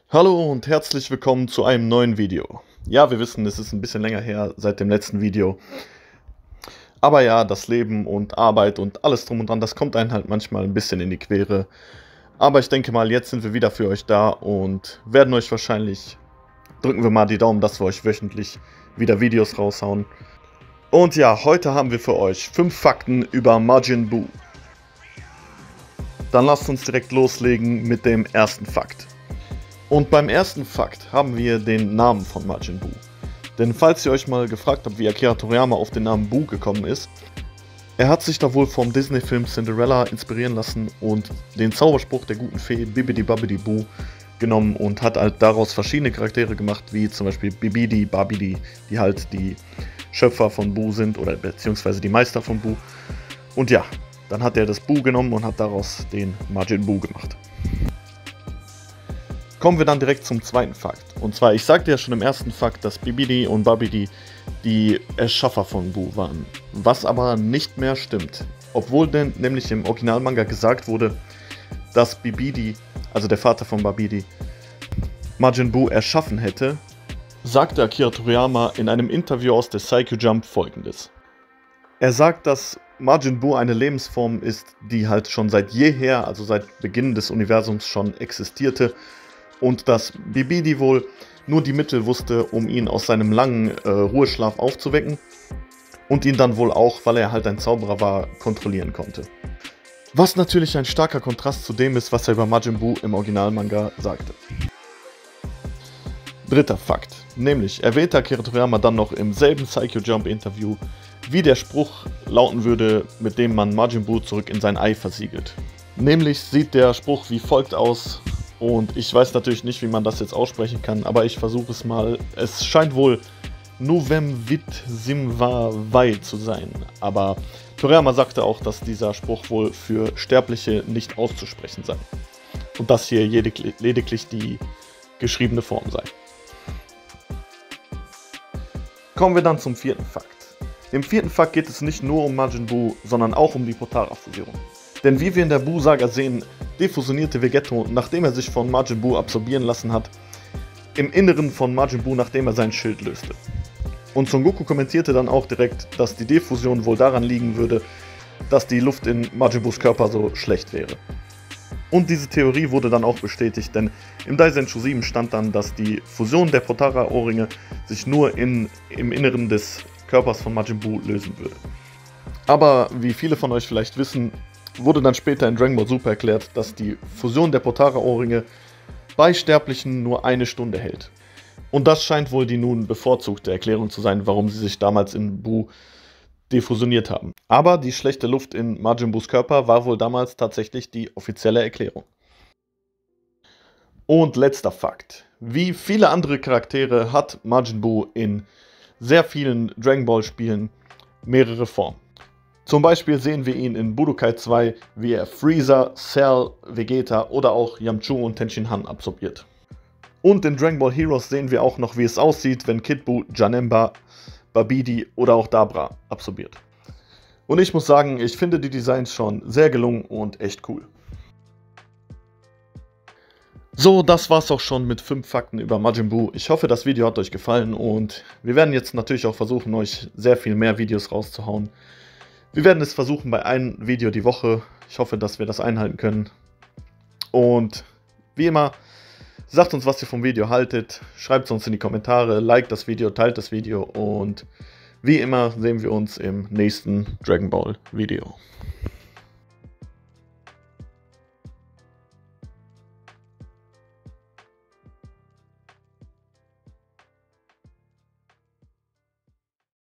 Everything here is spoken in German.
Hallo und herzlich willkommen zu einem neuen Video. Ja, wir wissen, es ist ein bisschen länger her seit dem letzten Video. Aber ja, das Leben und Arbeit und alles drum und dran, das kommt einem halt manchmal ein bisschen in die Quere. Aber ich denke mal, jetzt sind wir wieder für euch da und werden euch wahrscheinlich, drücken wir mal die Daumen, dass wir euch wöchentlich wieder Videos raushauen. Und ja, heute haben wir für euch 5 Fakten über Majin Buu. Dann lasst uns direkt loslegen mit dem ersten Fakt. Und beim ersten Fakt haben wir den Namen von Majin Buu. Denn falls ihr euch mal gefragt habt, wie Akira Toriyama auf den Namen Buu gekommen ist, er hat sich da wohl vom Disney-Film Cinderella inspirieren lassen und den Zauberspruch der guten Fee Bibidi Babidi Boo genommen und hat halt daraus verschiedene Charaktere gemacht, wie zum Beispiel Bibidi Babidi, die halt die Schöpfer von Buu sind oder beziehungsweise die Meister von Buu. Und ja, dann hat er das Buu genommen und hat daraus den Majin Buu gemacht. Kommen wir dann direkt zum zweiten Fakt. Und zwar, ich sagte ja schon im ersten Fakt, dass Bibidi und Babidi die Erschaffer von Buu waren. Was aber nicht mehr stimmt. Obwohl denn nämlich im Originalmanga gesagt wurde, dass Bibidi, also der Vater von Babidi, Majin Buu erschaffen hätte, sagte Akira Toriyama in einem Interview aus der Saikyo Jump folgendes. Er sagt, dass Majin Buu eine Lebensform ist, die halt schon seit jeher, also seit Beginn des Universums schon existierte, und dass Bibidi wohl nur die Mittel wusste, um ihn aus seinem langen Ruheschlaf aufzuwecken und ihn dann wohl auch, weil er halt ein Zauberer war, kontrollieren konnte. Was natürlich ein starker Kontrast zu dem ist, was er über Majin Buu im Originalmanga sagte. Dritter Fakt, nämlich erwähnte Akira Toriyama dann noch im selben Saikyo Jump Interview, wie der Spruch lauten würde, mit dem man Majin Buu zurück in sein Ei versiegelt. Nämlich sieht der Spruch wie folgt aus. Und ich weiß natürlich nicht, wie man das jetzt aussprechen kann, aber ich versuche es mal. Es scheint wohl Nuvem Vit Simwa Wei zu sein. Aber Toriyama sagte auch, dass dieser Spruch wohl für Sterbliche nicht auszusprechen sei. Und dass hier lediglich die geschriebene Form sei. Kommen wir dann zum vierten Fakt. Im vierten Fakt geht es nicht nur um Majin Buu, sondern auch um die Potara-Fusion. Denn wie wir in der Buu-Saga sehen, defusionierte Vegetto, nachdem er sich von Majin Buu absorbieren lassen hat, im Inneren von Majin Buu, nachdem er sein Schild löste. Und Son Goku kommentierte dann auch direkt, dass die Defusion wohl daran liegen würde, dass die Luft in Majin Buus Körper so schlecht wäre. Und diese Theorie wurde dann auch bestätigt, denn im Daisenshu 7 stand dann, dass die Fusion der Potara-Ohrringe sich nur im Inneren des Körpers von Majin Buu lösen würde. Aber wie viele von euch vielleicht wissen, wurde dann später in Dragon Ball Super erklärt, dass die Fusion der Potara-Ohrringe bei Sterblichen nur 1 Stunde hält. Und das scheint wohl die nun bevorzugte Erklärung zu sein, warum sie sich damals in Buu defusioniert haben. Aber die schlechte Luft in Majin Buus Körper war wohl damals tatsächlich die offizielle Erklärung. Und letzter Fakt. Wie viele andere Charaktere hat Majin Buu in sehr vielen Dragon Ball Spielen mehrere Formen. Zum Beispiel sehen wir ihn in Budokai 2, wie er Freezer, Cell, Vegeta oder auch Yamchu und Tenshinhan absorbiert. Und in Dragon Ball Heroes sehen wir auch noch, wie es aussieht, wenn Kid Buu, Janemba, Babidi oder auch Dabra absorbiert. Und ich muss sagen, ich finde die Designs schon sehr gelungen und echt cool. So, das war's auch schon mit 5 Fakten über Majin Buu. Ich hoffe, das Video hat euch gefallen und wir werden jetzt natürlich auch versuchen, euch sehr viel mehr Videos rauszuhauen. Wir werden es versuchen bei einem Video die Woche. Ich hoffe, dass wir das einhalten können. Und wie immer, sagt uns, was ihr vom Video haltet. Schreibt es uns in die Kommentare, liked das Video, teilt das Video. Und wie immer sehen wir uns im nächsten Dragon Ball Video.